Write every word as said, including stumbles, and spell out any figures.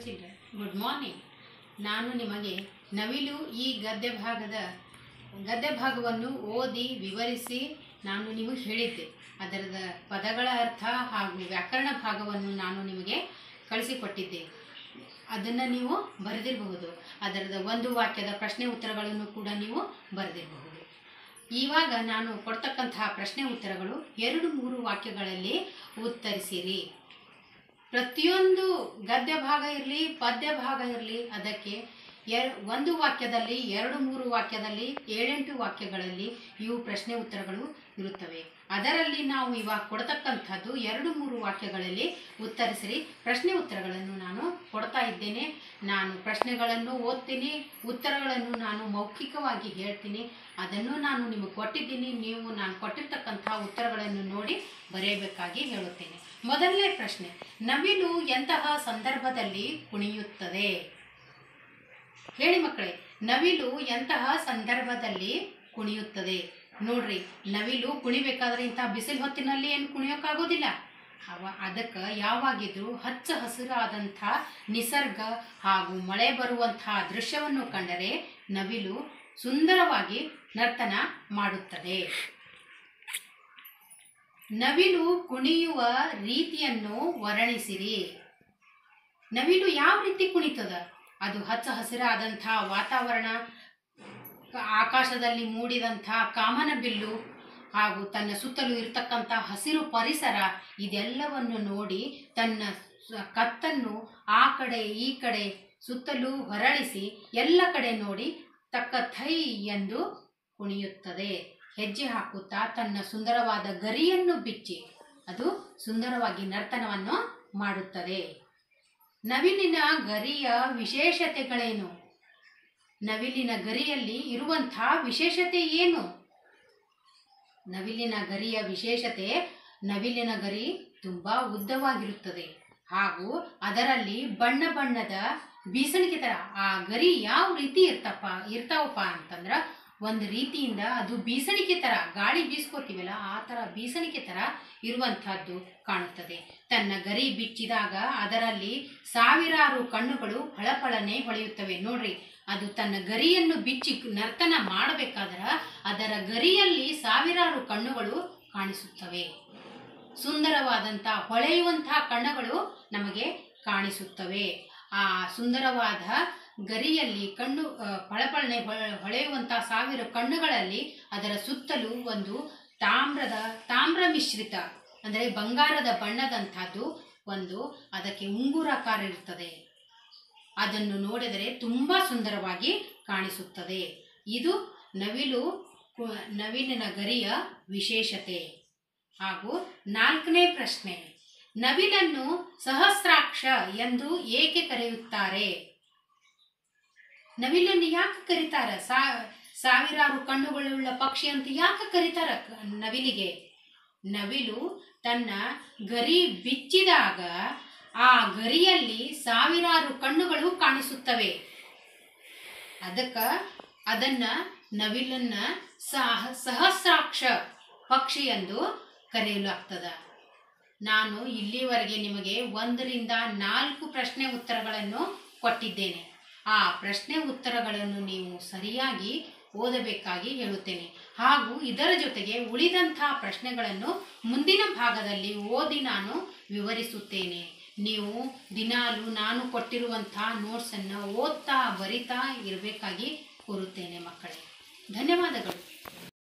Children, good morning. ನಾನು ನಿಮಗೆ ನವಿಲು ಈ ಗದ್ಯ ಭಾಗದ ಗದ್ಯ ಭಾಗವನ್ನು ಓದಿ ವಿವರಿಸಿ ನಾನು ನಿಮಗೆ ಹೇಳಿದ್ದೆ. ಅದರದ ಪದಗಳ ಅರ್ಥ ಹಾಗೂ ವ್ಯಾಕರಣ ಭಾಗವನ್ನು ನಾನು ನಿಮಗೆ ಕಳಿಸಿಕೊಟ್ಟಿದ್ದೆ. ಅದನ್ನು ನೀವು ಬರೆದಿರಬಹುದು. ಅದರದ ಒಂದು ವಾಕ್ಯದ ಪ್ರಶ್ನೆ ಉತ್ತರಗಳನ್ನು ಕೂಡ ನೀವು ಬರೆದಿರಬಹುದು. ಇವಾಗ ನಾನು ಕೊಡ್ತಕ್ಕಂತಹ ಪ್ರಶ್ನೆ ಉತ್ತರಗಳು ಎರಡು ಮೂರು ವಾಕ್ಯಗಳಲ್ಲಿ ಉತ್ತರಿಸಿರಿ. ಪ್ರತಿಯೊಂದು ಗದ್ಯ ಭಾಗ ಇರಲಿ ಪದ್ಯ ಭಾಗ ಇರಲಿ ಅದಕ್ಕೆ ಎರ್ ಒಂದು ವಾಕ್ಯದಲ್ಲಿ ಎರಡು ಮೂರು ವಾಕ್ಯದಲ್ಲಿ ಏಳೆಂಟು ವಾಕ್ಯಗಳಲ್ಲಿ ಇವು ಪ್ರಶ್ನೆ ಉತ್ತರಗಳು ಇರುತ್ತವೆ. ಅದರಲ್ಲಿ ನಾವು ಇವಾಗ ಕೊಡ್ತಕ್ಕಂಥದ್ದು ಎರಡು ಮೂರು ವಾಕ್ಯಗಳಲ್ಲಿ ಉತ್ತರಿಸಿರಿ. ಪ್ರಶ್ನೆ ಉತ್ತರಗಳನ್ನು ನಾನು ಕೊಡ್ತಾ ಇದ್ದೇನೆ. ನಾನು ಪ್ರಶ್ನೆಗಳನ್ನು ಓದ್ತೀನಿ, ಉತ್ತರಗಳನ್ನು ನಾನು ಮೌಖಿಕವಾಗಿ ಹೇಳ್ತೀನಿ. ಅದನ್ನು ನಾನು ನಿಮಗೆ ಕೊಟ್ಟಿದ್ದೀನಿ. ನೀವು ನಾನು ಕೊಟ್ಟಿರ್ತಕ್ಕಂಥ ಉತ್ತರಗಳನ್ನು ನೋಡಿ ಬರೆಯಬೇಕಾಗಿ ಹೇಳುತ್ತೇನೆ. ಮೊದಲನೇ ಪ್ರಶ್ನೆ, ನವಿಲು ಎಂತಹ ಸಂದರ್ಭದಲ್ಲಿ ಕುಣಿಯುತ್ತದೆ? ಹೇಳಿ ಮಕ್ಕಳೇ, ನವಿಲು ಎಂತಹ ಸಂದರ್ಭದಲ್ಲಿ ಕುಣಿಯುತ್ತದೆ? ನೋಡ್ರಿ, ನವಿಲು ಕುಣಿಬೇಕಾದ್ರೆ ಇಂಥ ಬಿಸಿಲು ಹೊತ್ತಿನಲ್ಲಿ ಏನು ಕುಣಿಯೋಕ್ಕಾಗೋದಿಲ್ಲ. ಅವ ಅದಕ್ಕೆ ಯಾವಾಗಿದ್ರೂ ಹಚ್ಚ ಹಸಿರಾದಂಥ ನಿಸರ್ಗ ಹಾಗೂ ಮಳೆ ಬರುವಂತಹ ದೃಶ್ಯವನ್ನು ಕಂಡರೆ ನವಿಲು ಸುಂದರವಾಗಿ ನರ್ತನ ಮಾಡುತ್ತದೆ. ನವಿಲು ಕುಣಿಯುವ ರೀತಿಯನ್ನು ವರ್ಣಿಸಿರಿ. ನವಿಲು ಯಾವ ರೀತಿ ಕುಣಿತದ? ಅದು ಹಚ್ಚ ಹಸಿರಾದಂಥ ವಾತಾವರಣ, ಆಕಾಶದಲ್ಲಿ ಮೂಡಿದಂಥ ಕಾಮನಬಿಲ್ಲು ಹಾಗೂ ತನ್ನ ಸುತ್ತಲೂ ಇರತಕ್ಕಂಥ ಹಸಿರು ಪರಿಸರ, ಇದೆಲ್ಲವನ್ನು ನೋಡಿ ತನ್ನ ಕತ್ತನ್ನು ಆ ಕಡೆ ಈ ಕಡೆ ಸುತ್ತಲೂ ಹೊರಳಿಸಿ ಎಲ್ಲ ಕಡೆ ನೋಡಿ ತಕ್ಕ ಥೈ ಎಂದು ಕುಣಿಯುತ್ತದೆ. ಹೆಜ್ಜೆ ಹಾಕುತ್ತಾ ತನ್ನ ಸುಂದರವಾದ ಗರಿಯನ್ನು ಬಿಚ್ಚಿ ಅದು ಸುಂದರವಾಗಿ ನರ್ತನವನ್ನು ಮಾಡುತ್ತದೆ. ನವಿಲಿನ ಗರಿಯ ವಿಶೇಷತೆಗಳೇನು? ನವಿಲಿನ ಗರಿಯಲ್ಲಿ ಇರುವಂಥ ವಿಶೇಷತೆ ಏನು? ನವಿಲಿನ ಗರಿಯ ವಿಶೇಷತೆ, ನವಿಲಿನ ಗರಿ ತುಂಬ ಉದ್ದವಾಗಿರುತ್ತದೆ ಹಾಗೂ ಅದರಲ್ಲಿ ಬಣ್ಣ ಬಣ್ಣದ ಬೀಸಣಿಗೆ ಥರ ಆ ಗರಿ ಯಾವ ರೀತಿ ಇರ್ತಪ್ಪ ಇರ್ತಾವಪ್ಪ ಅಂತಂದ್ರೆ ಒಂದು ರೀತಿಯಿಂದ ಅದು ಬೀಸಣಿಗೆ ಥರ, ಗಾಳಿ ಬೀಸ್ಕೋತೀವಲ್ಲ ಆ ಥರ ಬೀಸಣಿಗೆ ಥರ ಇರುವಂಥದ್ದು ಕಾಣುತ್ತದೆ. ತನ್ನ ಗರಿ ಬಿಚ್ಚಿದಾಗ ಅದರಲ್ಲಿ ಸಾವಿರಾರು ಕಣ್ಣುಗಳು ಫಳಫಳನೆ ಹೊಳೆಯುತ್ತವೆ. ನೋಡ್ರಿ, ಅದು ತನ್ನ ಗರಿಯನ್ನು ಬಿಚ್ಚಿ ನರ್ತನ ಮಾಡಬೇಕಾದ್ರೆ ಅದರ ಗರಿಯಲ್ಲಿ ಸಾವಿರಾರು ಕಣ್ಣುಗಳು ಕಾಣಿಸುತ್ತವೆ. ಸುಂದರವಾದಂಥ ಹೊಳೆಯುವಂಥ ಕಣ್ಣುಗಳು ನಮಗೆ ಕಾಣಿಸುತ್ತವೆ. ಆ ಸುಂದರವಾದ ಗರಿಯಲ್ಲಿ ಕಣ್ಣು ಫಳಫಳನೆ ಹೊಳೆಯುವಂಥ ಸಾವಿರ ಕಣ್ಣುಗಳಲ್ಲಿ ಅದರ ಸುತ್ತಲೂ ಒಂದು ತಾಮ್ರದ ತಾಮ್ರ ಮಿಶ್ರಿತ ಅಂದರೆ ಬಂಗಾರದ ಬಣ್ಣದಂಥದ್ದು ಒಂದು ಅದಕ್ಕೆ ಉಂಗುರಾಕಾರ ಇರ್ತದೆ. ಅದನ್ನು ನೋಡಿದರೆ ತುಂಬ ಸುಂದರವಾಗಿ ಕಾಣಿಸುತ್ತದೆ. ಇದು ನವಿಲು ನವಿಲಿನ ಗರಿಯ ವಿಶೇಷತೆ. ಹಾಗೂ ನಾಲ್ಕನೇ ಪ್ರಶ್ನೆ, ನವಿಲನ್ನು ಸಹಸ್ರಾಕ್ಷ ಎಂದು ಏಕೆ ಕರೆಯುತ್ತಾರೆ? ನವಿಲನ್ನು ಯಾಕೆ ಕರೀತಾರೆ? ಸಾ ಸಾವಿರಾರು ಕಣ್ಣುಗಳುಳ್ಳ ಪಕ್ಷಿ ಅಂತ ಯಾಕೆ ಕರೀತಾರೆ ನವಿಲಿಗೆ? ನವಿಲು ತನ್ನ ಗರಿ ಬಿಚ್ಚಿದಾಗ ಆ ಗರಿಯಲ್ಲಿ ಸಾವಿರಾರು ಕಣ್ಣುಗಳು ಕಾಣಿಸುತ್ತವೆ. ಅದಕ್ಕೆ ಅದನ್ನ ನವಿಲನ್ನ ಸಹ ಸಹಸ್ರಾಕ್ಷ ಪಕ್ಷಿ ಎಂದು ಕರೆಯಲಾಗ್ತದ. ನಾನು ಇಲ್ಲಿವರೆಗೆ ನಿಮಗೆ ಒಂದರಿಂದ ನಾಲ್ಕು ಪ್ರಶ್ನೆ ಉತ್ತರಗಳನ್ನು ಕೊಟ್ಟಿದ್ದೇನೆ. ಆ ಪ್ರಶ್ನೆ ಉತ್ತರಗಳನ್ನು ನೀವು ಸರಿಯಾಗಿ ಓದಬೇಕಾಗಿ ಹೇಳುತ್ತೇನೆ. ಹಾಗೂ ಇದರ ಜೊತೆಗೆ ಉಳಿದಂಥ ಪ್ರಶ್ನೆಗಳನ್ನು ಮುಂದಿನ ಭಾಗದಲ್ಲಿ ಓದಿ ನಾನು ವಿವರಿಸುತ್ತೇನೆ. ನೀವು ದಿನಾಲು ನಾನು ಕೊಟ್ಟಿರುವಂಥ ನೋಟ್ಸನ್ನು ಓದ್ತಾ ಬರಿತಾ ಇರಬೇಕಾಗಿ ಕೋರುತ್ತೇನೆ ಮಕ್ಕಳೇ. ಧನ್ಯವಾದಗಳು.